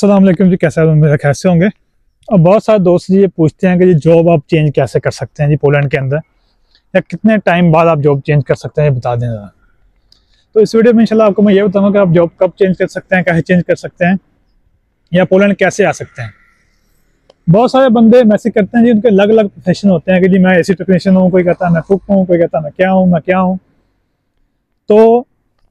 अस्सलाम वालेकुम जी, कैसे हैं? मेरा कैसे होंगे। और बहुत सारे दोस्त जी ये पूछते हैं कि जी जॉब आप चेंज कैसे कर सकते हैं जी पोलैंड के अंदर, या कितने टाइम बाद आप जॉब चेंज कर सकते हैं, ये बता दें ज़रा। तो इस वीडियो में इंशाल्लाह आपको मैं ये बताऊंगा कि आप जॉब कब चेंज कर सकते हैं, कैसे चेंज कर सकते हैं, या पोलैंड कैसे आ सकते हैं। बहुत सारे बंदे मैसेज करते हैं जी, उनके अलग अलग प्रोफेशन होते हैं कि जी मैं एसी टेक्नीशियन हूँ, कोई कहता है मैं कुक हूँ, कोई कहता है मैं क्या हूँ। तो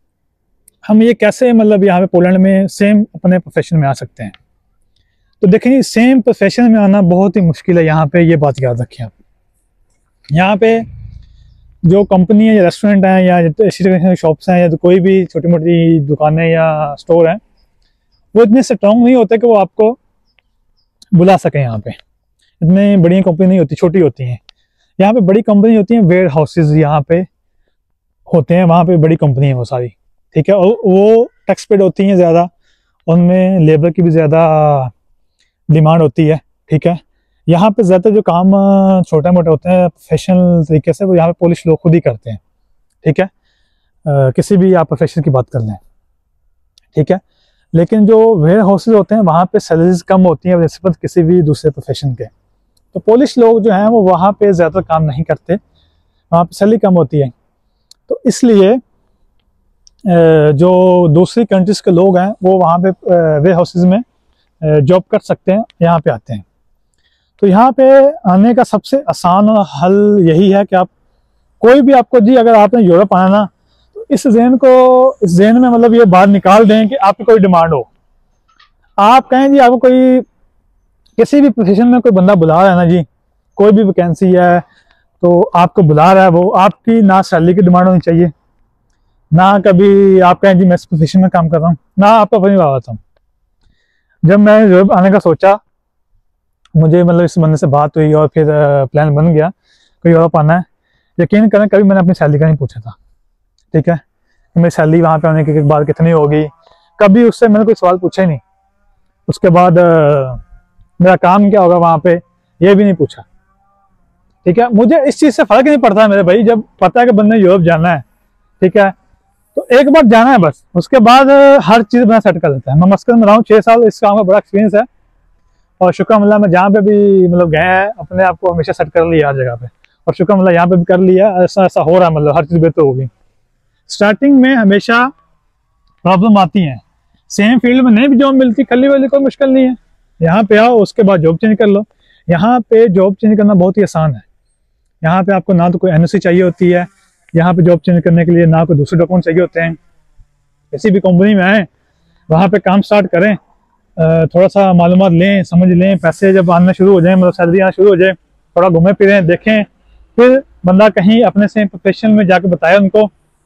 हम ये कैसे मतलब यहाँ पे पोलैंड में सेम अपने प्रोफेशन में आ सकते हैं। तो देखें, सेम प्रोफेशन में आना बहुत ही मुश्किल है यहाँ पे, ये बात याद रखें आप। यहाँ पे जो कंपनी है या रेस्टोरेंट है या एसी शॉप्स हैं या तो कोई भी छोटी मोटी दुकानें या स्टोर हैं, वो इतने स्ट्रॉन्ग नहीं होते कि वो आपको बुला सकें। यहाँ पे इतनी बड़ी कंपनी नहीं होती, छोटी होती हैं। यहाँ पे बड़ी कंपनी होती हैं, वेयर हाउसेज यहाँ पे होते हैं, वहाँ पे बड़ी कंपनी है वो सारी, ठीक है। और वो टैक्स पेड होती हैं ज़्यादा, उनमें लेबर की भी ज़्यादा डिमांड होती है, ठीक है। यहाँ पे ज़्यादातर जो काम छोटे मोटे होते हैं प्रोफेशनल तरीके से, वो यहाँ पे पोलिश लोग खुद ही करते हैं, ठीक है। किसी भी आप प्रोफेशन की बात कर लें, ठीक है। लेकिन जो वेयर हाउसेज होते हैं वहाँ पे सैलरीज कम होती हैं नस्बत किसी भी दूसरे प्रोफेशन के। तो पोलिश लोग जो हैं वो वहाँ पे ज़्यादातर काम नहीं करते, वहाँ पे सैलरी कम होती है। तो इसलिए जो दूसरी कंट्रीज के लोग हैं वो वहाँ पे वेयर हाउसेज में जॉब कर सकते हैं, यहाँ पे आते हैं। तो यहाँ पे आने का सबसे आसान हल यही है कि आप कोई भी आपको जी, अगर आपने यूरोप आना ना, तो इस जहन में मतलब ये बात निकाल दें कि आपकी कोई डिमांड हो। आप कहें जी आपको कोई किसी भी प्रोफेशन में कोई बंदा बुला रहा है ना जी, कोई भी वैकेंसी है तो आपको बुला रहा है, वो आपकी ना सैलरी की डिमांड होनी चाहिए, ना कभी आप कहें जी मैं इस प्रोफेशन में काम कर रहा हूँ, ना आपको अपनी बात हूँ। जब मैं यूरोप आने का सोचा, मुझे मतलब इस बंदे से बात हुई और फिर प्लान बन गया कि यूरोप आना है, यकीन करें कभी मैंने अपनी सैलरी का नहीं पूछा था, ठीक है। मेरी सैलरी वहाँ पे आने के बाद कितनी होगी, कभी उससे मैंने कोई सवाल पूछा ही नहीं। उसके बाद मेरा काम क्या होगा वहाँ पे, ये भी नहीं पूछा, ठीक है। मुझे इस चीज़ से फ़र्क नहीं पड़ता है मेरे भाई, जब पता है कि बंदे यूरोप जाना है, ठीक है, तो एक बार जाना है बस, उसके बाद हर चीज़ मैं सेट कर देता है। मैं मस्कत में रहा हूँ 6 साल, इस काम का बड़ा एक्सपीरियंस है, और शुक्र अल्लाह मैं जहाँ पे भी मतलब गया है अपने आप को हमेशा सेट कर लिया हर जगह पे, और शुक्र अल्लाह यहाँ पे भी कर लिया। ऐसा ऐसा हो रहा है, मतलब हर चीज़ बेहतर होगी। स्टार्टिंग में हमेशा प्रॉब्लम आती है, सेम फील्ड में नहीं भी जॉब मिलती, कल वाली कोई मुश्किल नहीं है, यहाँ पे आओ उसके बाद जॉब चेंज कर लो। यहाँ पे जॉब चेंज करना बहुत ही आसान है। यहाँ पे आपको ना तो कोई एनओसी चाहिए होती है, यहाँ पे जॉब चेंज करने के लिए ना कोई दूसरे डॉक्यूमेंट चाहिए होते हैं। किसी भी कंपनी में आए, वहाँ पे काम स्टार्ट करें, थोड़ा सा मालूमात लें, समझ लें, पैसे जब आना शुरू हो जाए, मतलब सैलरी आना शुरू हो जाए, थोड़ा घूमें फिरें, देखें, फिर बंदा कहीं अपने से प्रोफेशन में जाके बताए उनको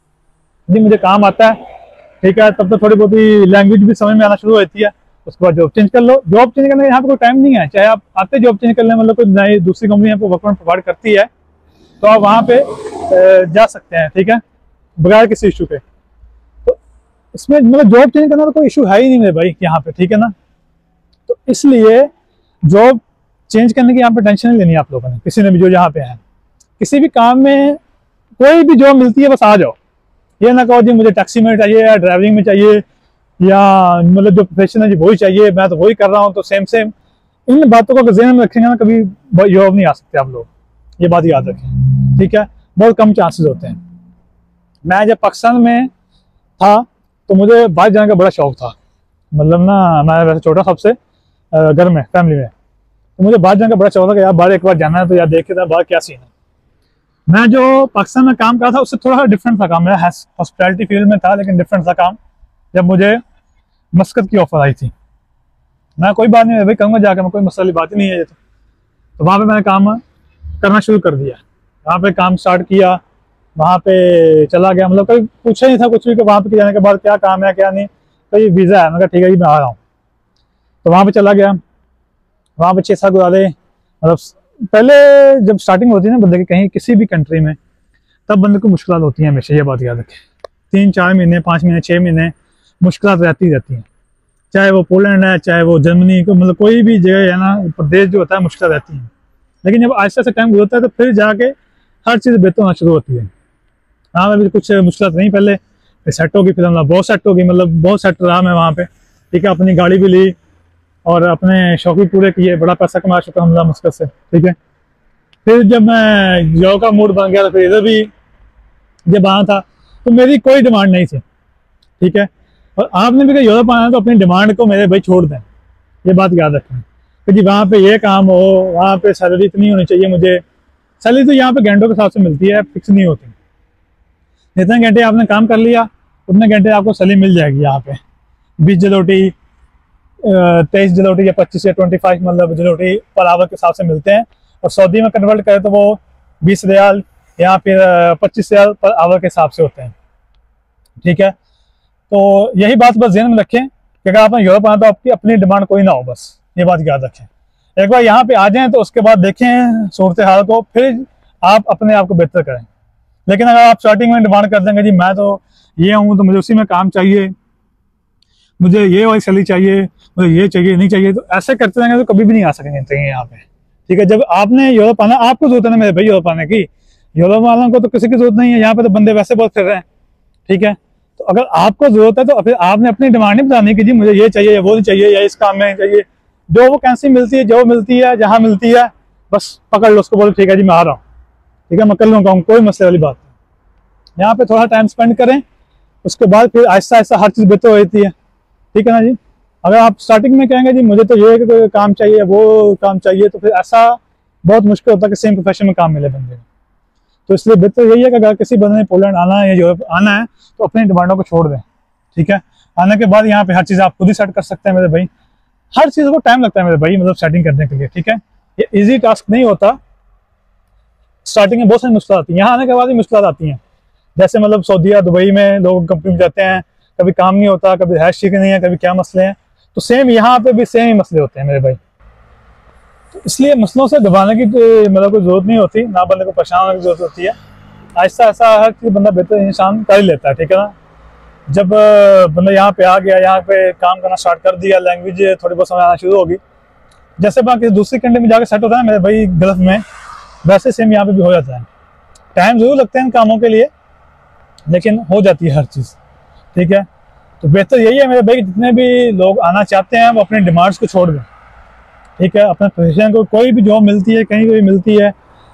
जी मुझे काम आता है, ठीक है। तब तो थोड़ी बहुत ही लैंग्वेज भी समझ में आना शुरू होती है, उसके बाद जॉब चेंज कर लो। जॉब चेंज करने का यहाँ पे कोई टाइम नहीं है, चाहे आप आते जॉब चेंज कर लें, मतलब कोई नई दूसरी कंपनी आपको वर्क परमिट प्रोवाइड करती है तो आप वहाँ पे जा सकते हैं, ठीक है, बगैर किसी इशू के। तो इसमें मतलब जॉब चेंज करना तो कोई इशू है ही नहीं मेरे भाई यहाँ पे, ठीक है ना। तो इसलिए जॉब चेंज करने की यहाँ पे टेंशन नहीं लेनी आप लोगों ने, किसी ने भी जो यहाँ पे है। किसी भी काम में कोई भी जॉब मिलती है बस आ जाओ, ये ना कहो जी मुझे टैक्सी में चाहिए या ड्राइविंग में चाहिए, या मतलब जो प्रोफेशन है जी वही चाहिए, मैं तो वही कर रहा हूँ, तो सेम इन बातों को ज़हन में रखेंगे ना, कभी जॉब नहीं आ सकते आप लोग, ये बात याद रखें, ठीक है। बहुत कम चांसेस होते हैं। मैं जब पाकिस्तान में था तो मुझे बाहर जाने का बड़ा शौक था, मतलब ना मैं वैसे छोटा सबसे घर में फैमिली में, तो मुझे बाहर जाने का बड़ा शौक था कि यार बाहर एक बार जाना है, तो यार देखे था बाहर क्या सीन है। मैं जो पाकिस्तान में काम कर रहा था उससे थोड़ा डिफरेंट था काम, मेरा हॉस्पिटैलिटी फील्ड में था, लेकिन डिफरेंट था काम। जब मुझे मस्कत की ऑफर आई थी, मैं कोई बात नहीं भाई कहूँगा जाकर, मैं कोई मसले बात ही नहीं है ये तो वहाँ पे मैंने काम करना शुरू कर दिया, वहाँ पे काम स्टार्ट किया, वहाँ पे चला गया। मतलब कभी पूछा नहीं था कुछ भी कि वहाँ पे जाने के बाद क्या काम है क्या नहीं, तो ये वीज़ा है, मैं कहा ठीक है जी मैं आ रहा हूँ। तो वहाँ पे चला गया, वहाँ पे 6 साल गुजारे। मतलब पहले जब स्टार्टिंग होती है ना बंदे की कहीं किसी भी कंट्री में, तब बंदे को मुश्किल होती हैं हमेशा, ये बात याद रखें। 3-4 महीने 5 महीने 6 महीने मुश्किल रहती हैं, चाहे वो पोलैंड है, चाहे वो जर्मनी को, मतलब कोई भी जगह है ना, प्रदेश जो होता है मुश्किल रहती है। लेकिन जब आहिस्ता से टाइम गुजरता है तो फिर जाके हर चीज़ बेहतर होना शुरू होती है। हाँ मैं भी कुछ मुश्किल नहीं, पहले सेट होगी, फिर बहुत सेट होगी, मतलब बहुत सेट रहा मैं वहाँ पे, ठीक है। अपनी गाड़ी भी ली, और अपने शौक भी पूरे किए, बड़ा पैसा कमा चुका हूँ मुश्किल से, ठीक है। फिर जब मैं जॉब का मूड बन गया तो फिर इधर भी जब आना था तो मेरी कोई डिमांड नहीं थी, ठीक है। और आपने भी कहा यूरोप आना तो अपनी डिमांड को मेरे भाई छोड़ दें, ये बात याद रखें कि जी वहाँ पे ये काम हो, वहाँ पे सैलरी इतनी होनी चाहिए मुझे। सैलरी तो यहाँ पे घंटों के हिसाब से मिलती है, फिक्स नहीं होती। जितने घंटे आपने काम कर लिया उतने घंटे आपको सैलरी मिल जाएगी। यहाँ पे 20 जलोटी 23 जलोटी या 25 या 25 मतलब जलोटी पर आवर के हिसाब से मिलते हैं। और सऊदी में कन्वर्ट करें तो वो 20 रियाल या फिर 25 रियाल पर आवर के हिसाब से होते हैं, ठीक है। तो यही बात बस ध्यान में रखें कि अगर आपने यूरोप आना तो आपकी अपनी डिमांड कोई ना हो, बस ये बात याद रखें। एक बार यहाँ पे आ जाएं तो उसके बाद देखें सूरत हाल को, फिर आप अपने आप को बेहतर करें। लेकिन अगर आप स्टार्टिंग में डिमांड कर देंगे जी मैं तो ये हूँ तो मुझे उसी में काम चाहिए, मुझे ये वाली सैलरी चाहिए, मुझे ये चाहिए नहीं चाहिए, तो ऐसे करते रहेंगे तो कभी भी नहीं आ सकेंगे यहाँ पे, ठीक है। जब आपने यूरोप आना, आपको जरूरत है ना मेरे भाई यूरोप आने की, यूरोप वालों को तो किसी की जरूरत नहीं है। यहाँ पे तो बंदे वैसे बहुत फिर रहे हैं, ठीक है। तो अगर आपको जरूरत है तो फिर आपने अपनी डिमांड नहीं बतानी कि जी मुझे ये चाहिए या वो नहीं चाहिए या इस काम में नहीं चाहिए। जो वो कैंसी मिलती है, जो मिलती है, जहाँ मिलती है, बस पकड़ लो उसको, बोलो ठीक है जी मैं आ रहा हूँ, ठीक है, मैं कर लूँगा, कोई मसले वाली बात नहीं। यहाँ पे थोड़ा टाइम स्पेंड करें, उसके बाद फिर आहिस्ता आहिस्ता हर चीज़ बेहतर होती है, ठीक है ना जी। अगर आप स्टार्टिंग में कहेंगे जी मुझे तो ये काम चाहिए वो काम चाहिए, तो फिर ऐसा बहुत मुश्किल होता है कि सेम प्रोफेशन में काम मिले बंदे को। तो इसलिए बेहतर यही है कि अगर किसी बंदे ने पोलैंड आना है या यूरोप आना है तो अपनी डिमांडों को छोड़ दें, ठीक है। आने के बाद यहाँ पे हर चीज़ आप खुद ही सेट कर सकते हैं मेरे भाई। हर चीज़ को टाइम लगता है मेरे भाई, मतलब सेटिंग करने के लिए, ठीक है। ये इजी टास्क नहीं होता। स्टार्टिंग में बहुत सारी मुश्किल आती है, यहाँ आने के बाद ही मुश्किल आती हैं। जैसे मतलब सऊदीया दुबई में लोग कंपनी में जाते हैं, कभी काम नहीं होता, कभी हैश ठीक नहीं है, कभी क्या मसले हैं। तो सेम यहाँ पे भी सेम ही मसले होते हैं मेरे भाई। तो इसलिए मसलों से घबराने की मतलब कोई जरूरत नहीं होती, ना बंदे को परेशान होने की जरूरत होती है। आहिस्ता आहिस्ता हर चीज़ बंदा बेहतर इंसान कर ही लेता है, ठीक है ना। जब बंदा यहाँ पे आ गया, यहाँ पे काम करना स्टार्ट कर दिया, लैंग्वेज थोड़ी बहुत समझ आना शुरू होगी, जैसे बाकी दूसरी कंट्री में जाकर सेट होता है मेरे भाई गल्फ में, वैसे सेम यहाँ पे भी हो जाता है। टाइम जरूर लगता है इन कामों के लिए, लेकिन हो जाती है हर चीज़, ठीक है। तो बेहतर यही है मेरे भाई, जितने भी लोग आना चाहते हैं वो अपने डिमांड्स को छोड़ दें, ठीक है। अपने प्रोफेशन को कोई भी जॉब मिलती है, कहीं भी मिलती है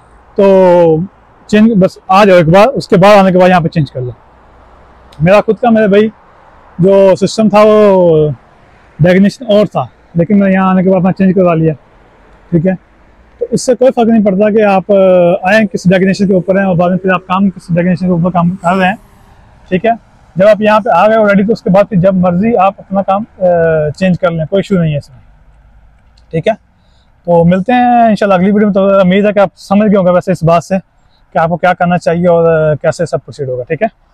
तो चेंज बस आ जाओ एक बार, उसके बाद आने के बाद यहाँ पे चेंज कर लो। मेरा खुद का मेरे भाई जो सिस्टम था वो डेफिनेशन और था, लेकिन मैं यहाँ आने के बाद अपना चेंज करवा लिया, ठीक है। तो इससे कोई फर्क नहीं पड़ता कि आप आए किस डेफिनेशन के ऊपर हैं और बाद में फिर आप काम किस डेफिनेशन के ऊपर काम कर रहे हैं, ठीक है। जब आप यहाँ पे आ गए ऑलरेडी तो उसके बाद फिर जब मर्जी आप अपना काम चेंज कर लें, कोई इशू नहीं है इसमें, ठीक है। तो मिलते हैं इंशाल्लाह अगली वीडियो में। तो उम्मीद है कि आप समझ गए होंगे वैसे इस बात से कि आपको क्या करना चाहिए और कैसे सब प्रोसीड होगा, ठीक है।